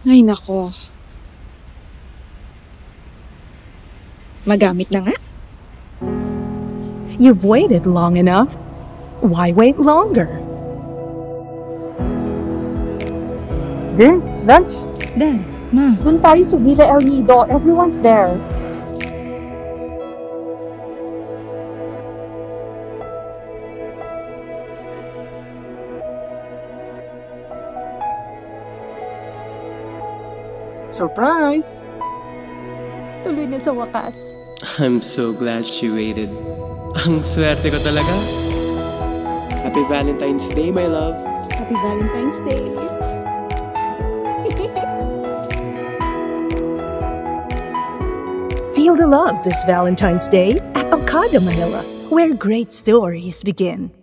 Ay nako. Magamit na nga. You've waited long enough. Why wait longer? Din, lunch. Dad, Ma. Doon tayo sa Villa El Nido. Everyone's there. Surprise! Tuloy na sa wakas. I'm so glad she waited. Ang swerte ko talaga. Happy Valentine's Day, my love. Happy Valentine's Day. Feel the love this Valentine's Day at Okada Manila, where great stories begin.